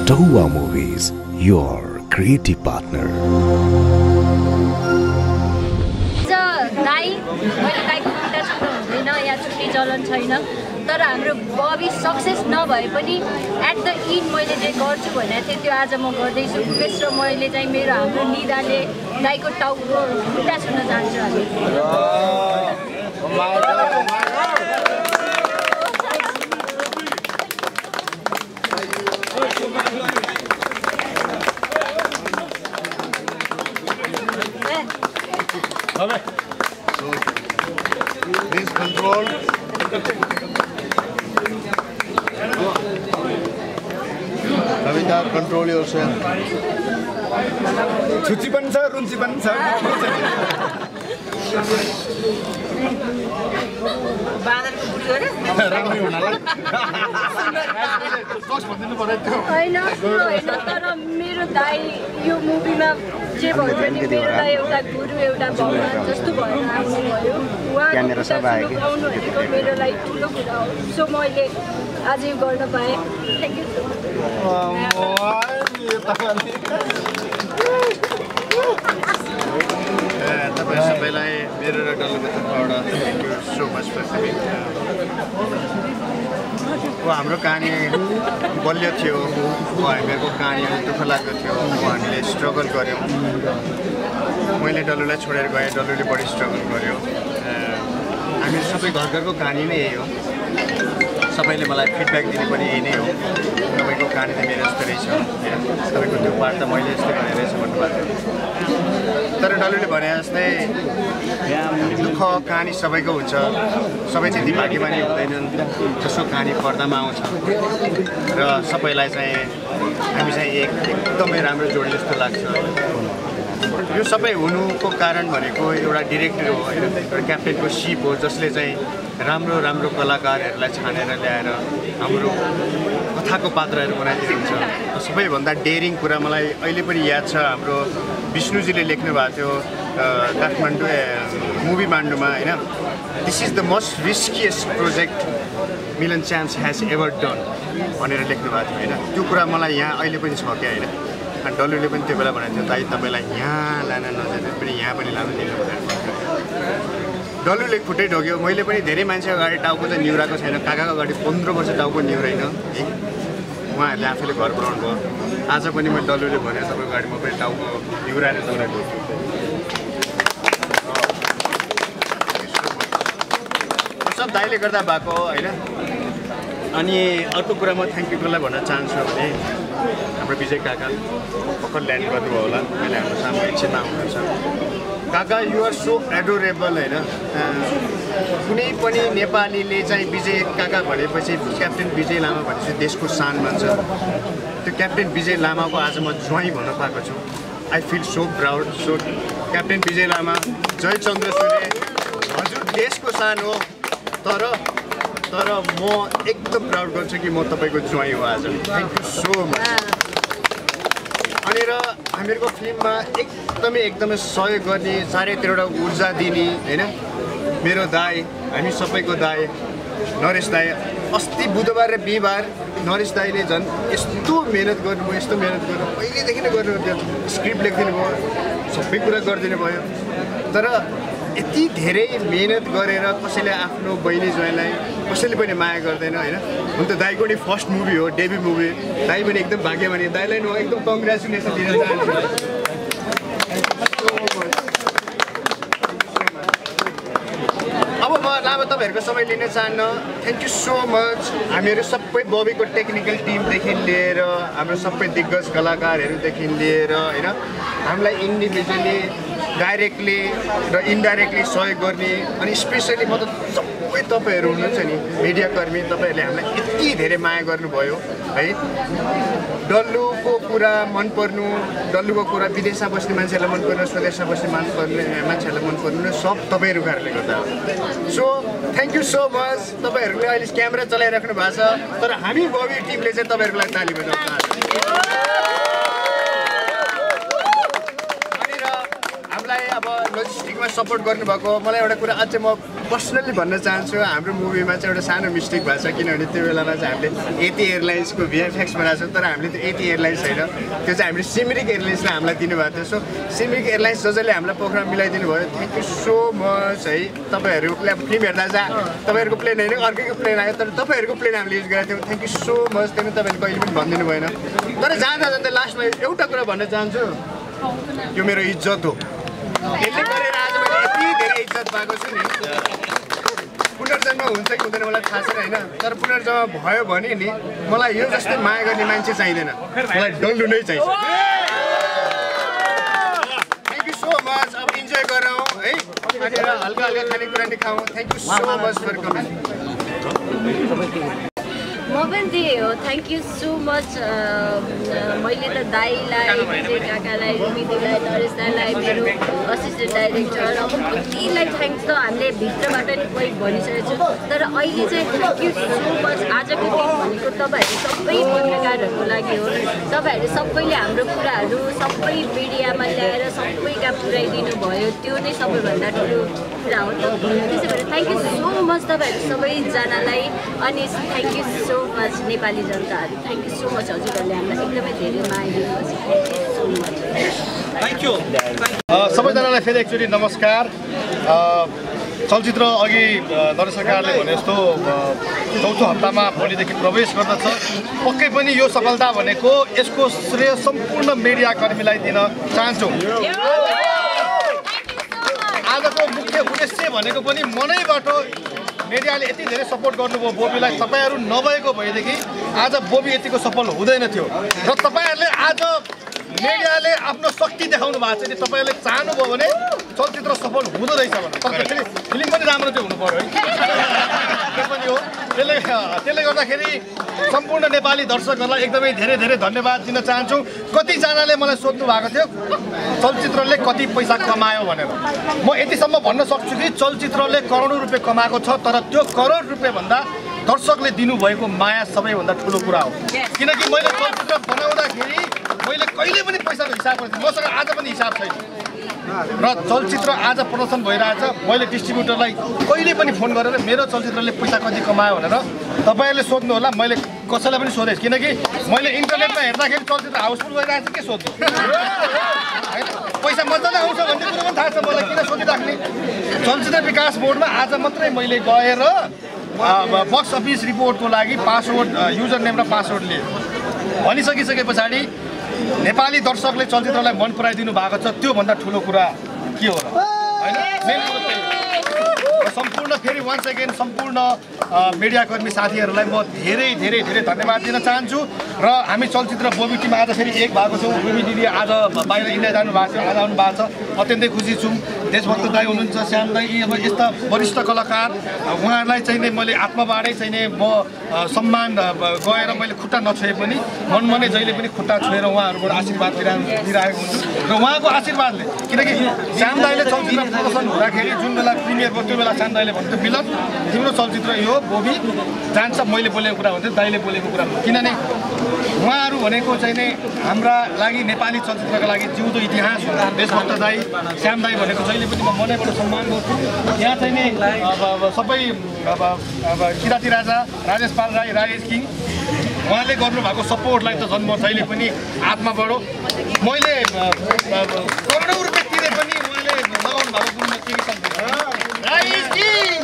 Tohuwa Movies, your creative partner. चलन छैन तर हाम्रो बबी सक्सेस नभए पनि एट द इन्ड मैले जे गर्छु भनेको थिएँ त्यो आज म गर्दैछु उमेश र मैले चाहिँ मेरो हाम्रो निदाले दाइको टाउको खुट्टा छुन चाहन्छु हामी Please control. Kavita, control yourself. Chuchi पनि छ रुन्ची पनि छ बादलको बुढी हो र राम्रो हुनालाई First भन्दिनु पर्यो त्यो हैन हैन तर मेरो दाइ यो मुभीमा जे भयो भने मेरो दाइ एउटा गुरु एउटा भगवान जस्तो भएर आउनुभयो क्यामेरा सब आयो कि आउनु भनेको मेरो लागि ठुलो कुरा हो सो मैले आज यो गर्न पाएँ थ्यांक यू तपाईँ सबैलाई मेरो र डल्लुको तर्फबाट thank you so much for coming हाम्रो कहानी बलियो थियो हामीहरूको कहानी अलिक दुःख लाग्दो थियो हामीले स्ट्रगल गऱ्यौँ मैले डल्लुलाई छोडेर गएँ डल्लुले बढी स्ट्रगल गर्यो हामी सबै घर घरको कहानी नै यही हो सबैले मलाई फिडब्याक दिने पनि यही नै हो तपाईँको कहानी त मेरो जस्तो रहेछ तपाईँको त्यो पार्ट त मैले यस्तै भने रहेछ भन्नुभएको थियो तर डल्लुले भने जस्तै दुःख कहानी सबैको हुन्छ सबै त्यति भाग्यमानी हुँदैनन् जसको कहानी पर्दामा आउँछ र सबैलाई चाहिँ हामी चाहिँ एकदमै राम्रो जोडी जस्तो लाग्छ यो सबै हुनुको कारण भनेको एउटा डिरेक्टर हो होइन एउटा क्याप्टेनको सिप हो जसले चाहिँ राम्रो राम्रो कलाकारहरूलाई छानेर ल्याएर हाम्रो कथाको पात्रहरू बनाइदिनुहुन्छ सबैभन्दा डेयरिङ कुरा मलाई अहिले पनि याद छ हाम्रो विष्णुजीले लेख्नु भएको थियो काठमाडौँ मुभी मान्डुमा होइन this is the most riskiest project Milan Chams has ever done भनेर लेख्नु भएको थियो होइन त्यो कुरा मलाई यहाँ अहिले पनि छ क्या होइन अनि डल्लुले पनि त्यो बेला भनेको थियो दाइ तपाईँलाई यहाँ लान नजाने पनि यहाँ पनि लानु दिनु भनेर डल्लुले खुट्टै ढोक्यो मैले पनि धेरै मान्छे अगाडि टाउको चाहिँ निहुराको छैन काकाको अगाडि 15 वर्ष टाउको निहुराइन उहाँहरूले आफैले घर बनाउनु भयो आज पनि मैले डल्लुले भने तपाईँको अगाडि म पनि टाउको निहुराएर दौडाएको सब दाइले गर्दा भएको होइन अनि अर्को कुरा म थ्याङ्क यू कसलाई भन्न चाहन्छु भने हाम्रो विजय काका भर्खर ल्यान्ड गर्नुभयो होला अहिले हाम्रो सामु एकछिनमा आउनुहुन्छ काका युआर सो एडोरेबल होइन कुनै पनि नेपालीले चाहिँ विजय काका भनेपछि क्याप्टेन विजय लामा भनेपछि देशको सान मान्छ त्यो क्याप्टेन विजय लामाको आज म ज्वाइँ भन्न पाएको छु I feel so proud so captain Vijay Lama जय चन्द्र सूर्य हजुर देशको सान हो तर म एकदम प्राउड गर्छु कि म तपाईँको ज्वाइँ हो आज थ्याङ्क यू सो मच अनि र हामीहरूको फिल्ममा एकदमै सहयोग गर्ने चारैतिरबाट ऊर्जा दिने होइन मेरो दाइ हामी सबैको दाइ नरेश दाइ अस्ति बुधबार र बिहिबार नरेश दाइले झन् यस्तो मेहनत गर्नुभयो यस्तो मेहनत गर्नु पहिलेदेखि नै गर्नुभयो स्क्रिप्ट लेखिदिनु भयो सबै कुरा गरिदिनु भयो तर यति धेरै मेहनत गरेर कसैले आफ्नो बहिनी ज्वाइँलाई कसैले पनि माया गर्दैन होइन हुन त दाइको नि फर्स्ट मुभी हो डेब्यू मुभी दाइ पनि एकदम भाग्यमानी दाइलाई म एकदम कङ्ग्रेचुलेसन दिन चाहन्छु अब म लामो तपाईँहरूको समय लिन चाहन्न थ्याङ्क यू सो मच हामीहरू सबै बबीको टेक्निकल टिमदेखि लिएर हाम्रो सबै दिग्गज कलाकारहरूदेखि लिएर होइन हामीलाई इन्डिभिजुअली डाइरेक्टली र इन्डाइरेक्टली सहयोग गर्ने अनि स्पेसली म त सबै तपाईँहरू हुनुहुन्छ नि मिडियाकर्मी तपाईँहरूले हामीलाई यति धेरै माया गर्नुभयो है डल्लुको कुरा मनपर्नु डल्लुको कुरा विदेशमा बस्ने मान्छेहरूलाई मनपर्नु स्वदेशमा बस्ने मान्छेहरूलाई मनपर्नु सब तपाईँहरूको कारणले गर्दा हो so thank you so much तपाईँहरूले अहिले क्यामेरा चलाइराख्नु भएको छ तर हामी बबी टिमले चाहिँ तपाईँहरूलाई ताली बजाउनु हामीलाई अब लजिस्टिकमा सपोर्ट गर्नुभएको मलाई एउटा कुरा अझै म पर्सनली भन्न चाहन्छु हाम्रो मुभीमा चाहिँ एउटा सानो मिस्टेक भएको छ किनभने त्यो बेलामा चाहिँ हामीले यति एयरलाइन्सको भिएफएक्स बनाएको छौँ तर हामीले त्यो यति एयरलाइन्स होइन त्यो चाहिँ हामीले सिमरिक एयरलाइन्सले हामीलाई दिनुभएको थियो सो सिमरिक एयरलाइन्स जसले हामीलाई प्रोग्राम मिलाइदिनु भयो थ्याङ्क यू सो मच है तपाईँहरूले फिल्म हेर्दा तपाईँहरूको प्लेन होइन अर्कैको प्लेन आयो तर तपाईँहरूको प्लेन हामीले युज गरेको थियौँ थ्याङ्क यू सो मच त्यही तपाईँले कहिले पनि भनिदिनु भएन तर जाँदा जाँदा लास्टमा एउटा कुरा भन्न चाहन्छु यो मेरो इज्जत हो यसले गरेर आज मैले यति धेरै इज्जत पाएको छु नि पुनर्जन्म हुन्छ कि हुँदैन मलाई थाहा छैन होइन तर पुनर्जन्म भयो भने नि मलाई यो जस्तै माया गर्ने मान्छे चाहिँदैन मलाई डल्लु नै चाहिन्छ थ्याङ्क यू सो मच अब इन्जोय गरौँ है हल्का हल्का खानेकुरा नि खाउँ thank you so much for coming म पनि त्यही हो थ्याङ्क यू सो मच मैले त दाईलाई विजय काकालाई रिमिदीलाई नरेश दाईलाई मेरो असिस्टेन्ट डाइरेक्टर अब कतिलाई थ्याङ्क्स त हामीले भित्रबाट नि कोही भनिसकेको छु तर अहिले चाहिँ थ्याङ्क यू सो मच आजको दिन भनेको तपाईँहरू सबै पत्रकारहरूको लागि हो तपाईँहरू सबैले हाम्रो कुराहरू सबै मिडियामा ल्याएर सबैका पुऱ्याइदिनु भयो त्यो नै सबैभन्दा ठुलो कुरा हो त्यसै भएर थ्याङ्क यू सो मच तपाईँहरू सबैजनालाई अनि thank you so much Nepali जनताहरू थ्याङ्क यू सो मच हजुरहरूले हामीलाई एकदमै धेरै माया दिनुहोस् थ्याङ्क यू सबैजनालाई फेरि एकचोटि नमस्कार चलचित्र अघि नरेश सरकारले भने जस्तो चौथो हप्तामा भोलिदेखि प्रवेश गर्दछ पक्कै पनि यो सफलता भनेको यसको श्रेय सम्पूर्ण मिडियाकर्मीलाई दिन चाहन्छु आजको मुख्य उद्देश्य भनेको पनि मनैबाट मिडियाले यति धेरै सपोर्ट गर्नुभयो बोबीलाई तपाईँहरू नभएको भएदेखि आज बोबी यतिको सफल हुँदैन थियो र तपाईँहरूले आज मिडियाले आफ्नो शक्ति देखाउनु भएको छ यदि तपाईँहरूले चाहनुभयो भने चलचित्र सफल हुँदो रहेछ भने तर फेरि फिल्म पनि राम्रो चाहिँ हुनु पर्यो है त्यो पनि हो त्यसले गर्दाखेरि सम्पूर्ण नेपाली दर्शकहरूलाई एकदमै धेरै धेरै धन्यवाद दिन चाहन्छु कतिजनाले मलाई सोध्नु भएको थियो चलचित्रले कति पैसा कमायो भनेर म यतिसम्म भन्न सक्छु कि चलचित्रले करोडौँ रुपियाँ कमाएको छ तर त्यो करोड रुपियाँभन्दा दर्शकले दिनुभएको माया सबैभन्दा ठुलो कुरा हो किनकि मैले चलचित्र बनाउँदाखेरि मैले कहिले पनि पैसाको हिसाब गरेको थिएँ मसँग आज पनि हिसाब छैन र चलचित्र आज प्रदर्शन भइरहेछ मैले डिस्ट्रिब्युटरलाई कहिले पनि फोन गरेर मेरो चलचित्रले पैसा कति कमायो भनेर तपाईँहरूले सोध्नु होला मैले कसैलाई पनि सोधेँ किनकि मैले इन्टरनेटमा हेर्दाखेरि चलचित्र हाउसफुल भइरहेछ के सोध्नु पैसा मजाले आउँछ भन्ने कुरो पनि थाहा छ मलाई किन सोधिराख्ने चलचित्र विकास बोर्डमा आज मात्रै मैले गएर बक्स अफिस रिपोर्टको लागि पासवर्ड युजर नेम र पासवर्ड लिएँ भनिसकिसके पछाडि नेपाली दर्शकले चलचित्रलाई मन पराइदिनु भएको छ त्योभन्दा ठुलो कुरा के हो र हैन मेन कुरो त्यही हो सम्पूर्ण फेरि वान्स अगेन सम्पूर्ण मिडियाकर्मी साथीहरूलाई म धेरै धेरै धेरै धन्यवाद दिन चाहन्छु र हामी चलचित्र बोबी टिम आज फेरि एक भएको छौँ बोबी दिदी आज बाहिर इन्डिया जानु भएको छ आज आउनु भएको छ अत्यन्तै खुसी छु देशभक्त दाई हुनुहुन्छ श्याम दाई अब यस्ता वरिष्ठ कलाकार उहाँहरूलाई चाहिँ नै मैले आत्माबाटै चाहिँ नै म सम्मान गएर मैले खुट्टा नछोए पनि मनमनै जहिले पनि खुट्टा छोएर उहाँहरूबाट आशीर्वाद दिइरहेको हुन्छु र उहाँको आशीर्वादले किनकि श्याम दाईले चलचित्र प्रदर्शन हुँदाखेरि जुन बेला प्रिमियर भयो त्यो बेला श्याम दाईले भन्थ्यो मिलन तिम्रो चलचित्र यो बोबी जान्छ मैले बोलेको कुरा हुन्थ्यो दाईले बोलेको कुरा किनभने उहाँहरू भनेको चाहिँ नै हाम्रा लागि नेपाली चलचित्रका लागि जिउँदो इतिहास हो देशभक्त दाई श्याम दाई भनेको जहिले पनि म मनैबाट सम्मान गर्छु यहाँ चाहिँ नै अब सबै अब किराती राजा राजेश पाल राई राजेश किङ उहाँले गर्नुभएको सपोर्टलाई त झन् म जहिले पनि आत्माबाट मैले करोडौँ रुपियाँ तिरे पनि उहाँले लगाउनु भएको कुरोमा केही सक्दैन राजेश किङ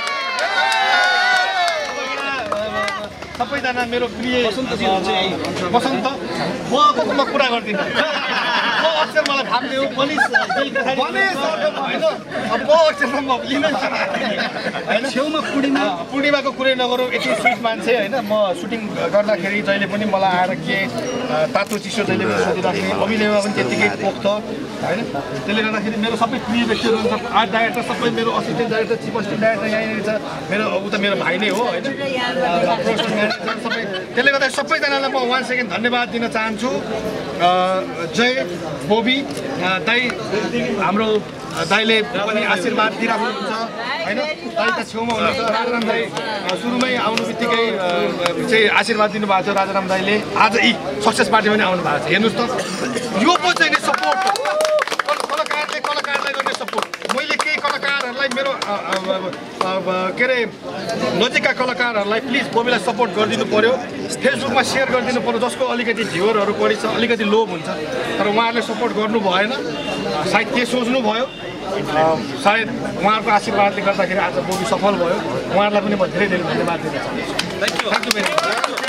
सबैजना मेरो प्रिय बसन्त म कुरा गर्दिनँ म अक्षर मलाई थाप्ने हो पुलिस होइन म अक्षरमा म लिनै होइन छेउमा पूर्णिमाको कुरै नगरौँ यति स्विट मान्छे होइन म सुटिङ गर्दाखेरि जहिले पनि मलाई आएर के तातो चिसो जहिले पनि सोधिराख्ने अभिनयमा पनि त्यत्तिकै पोख्छ होइन त्यसले गर्दाखेरि मेरो सबै प्रिय व्यक्तिहरू हुन्छ आर्ट डाइरेक्टर सबै मेरो assistant director chief assistant director यहीँनिर छ मेरो उता मेरो भाइ नै हो होइन प्रोडक्सन म्यानेजर सबै त्यसले गर्दा सबैजनालाई म वान सेकेन्ड धन्यवाद दिन चाहन्छु जय बोबी दाई हाम्रो दाईले पनि आशीर्वाद दिइराख्नुहुन्छ होइन दाई त छेउमा हुनुहुन्छ राजाराम दाई सुरुमै आउनु बित्तिकै चाहिँ आशीर्वाद दिनुभएको थियो राजाराम दाईले आज यी सक्सेस पार्टी पनि आउनु भएको छ हेर्नुहोस् त यो पो चाहिँ नि सपोर्ट कलाकारले कलाकारलाई गर्ने सपोर्ट मैले केही कलाकारहरूलाई चाहिँ मेरो के अरे नजिकका कलाकारहरूलाई प्लिज बबीलाई सपोर्ट गरिदिनु पर्यो, फेसबुकमा सेयर गरिदिनु पर्यो, जसको अलिकति भ्युअरहरू बढी छ, अलिकति लो हुन्छ, तर उहाँहरूले सपोर्ट गर्नु भएन। सायद के सोच्नु भयो, सायद उहाँहरूको आशीर्वादले गर्दाखेरि आज बबी सफल भयो। उहाँहरूलाई पनि म धेरै धेरै धन्यवाद दिन चाहन्छु। थ्याङ्क यू भेरी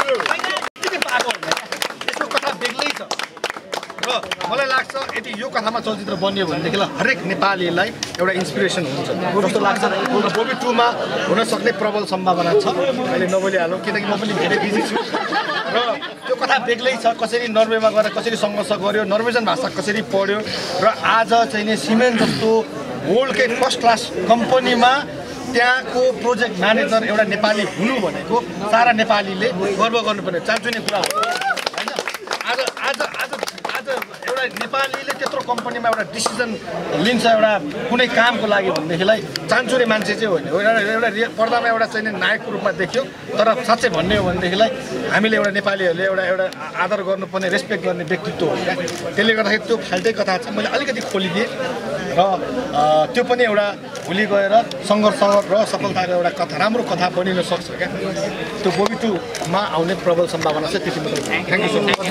यसको कथा बेग्लै छ र मलाई लाग्छ यदि यो कथामा चलचित्र बनियो भनेदेखिलाई हरेक नेपालीलाई एउटा इन्सपिरेसन हुन्छ जस्तो लाग्छ। बबी 2 मा हुनसक्ने प्रबल सम्भावना छ। अहिले नबोलिहालौँ किनकि म पनि धेरै बिजी छु र त्यो कथा बेग्लै छ। कसरी नर्वेमा गएर कसरी सङ्घर्ष गर्यो, नर्वेजन भाषा कसरी पढ्यो र आज चाहिँ नि सिमेन्ट जस्तो वर्ल्डकै फर्स्ट क्लास कम्पनीमा त्यहाँको प्रोजेक्ट म्यानेजर एउटा नेपाली हुनु भनेको सारा नेपालीले गर्व गर्नुपर्ने चान्चुने कुरा हो होइन। आज आज आज आज एउटा नेपालीले त्यत्रो कम्पनीमा एउटा डिसिजन लिन्छ एउटा कुनै कामको लागि भनेदेखिलाई चान्चुने मान्छे चाहिँ होइन। एउटा पर्दामा एउटा चाहिँ नायकको रूपमा देखियो, तर साँच्चै भन्ने हो भनेदेखिलाई हामीले एउटा नेपालीहरूले एउटा आदर गर्नुपर्ने, रेस्पेक्ट गर्ने व्यक्तित्व हो क्या। त्यसले गर्दाखेरि त्यो फाल्टै कथा छ, मैले अलिकति खोलिदिएँ र त्यो पनि एउटा भोलि गएर सङ्घर्ष र सफलताको एउटा कथा, राम्रो कथा बनिन सक्छ क्या। त्यो बबी 2 मा आउने प्रबल सम्भावना छ। त्यति मात्रै। Thank you so much.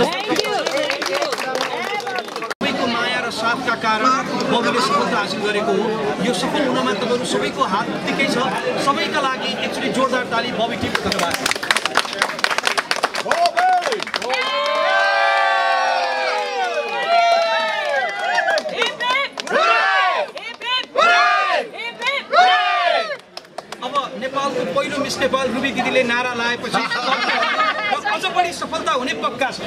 सबैको माया र साथका कारण बबीले सफलता हासिल गरेको हो। यो सफल हुनमा तपाईँहरू सबैको हात उत्तिकै छ। सबैका लागि एक्चुअली जोरदार ताली बबी टिमको धन्यवाद। नेपालको पहिलो मिस नेपाल रुबी दिदीले नारा लाएपछि अझ बढी सफलता हुने पक्का छ।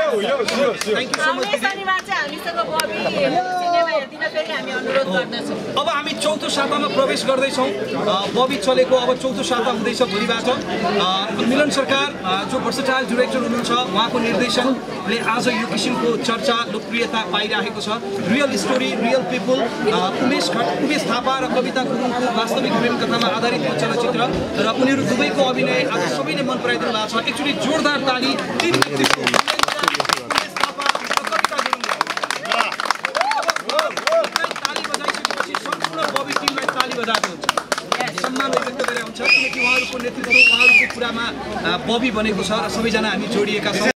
अब हामी चौथो सातामा प्रवेश गर्दैछौँ। बबी चलेको अब चौथो साता हुँदैछ भोलिबाट। मिलन सरकार जो भर्सटाइल डिरेक्टर हुनुहुन्छ, उहाँको निर्देशनले आज यो किसिमको चर्चा लोकप्रियता पाइरहेको छ। Real story, real people, Umesh Thapa र कविता गुरुङको वास्तविक प्रेम कथामा आधारित यो चलचित्र र उनीहरू दुवैको अभिनय आज सबैले मन पराइदिनु भएको छ। एक्चुअली जोरदार ताली तीन व्यक्तिको ताली बजाइसकेपछि सम्पूर्ण बबी टिमलाई ताली बजाएको हुन्छ, सम्मान व्यक्त गरेर हुन्छ। किनकि उहाँहरूको नेतृत्व, उहाँहरूको कुरामा बबी बनेको छ र सबैजना हामी जोडिएका छौँ।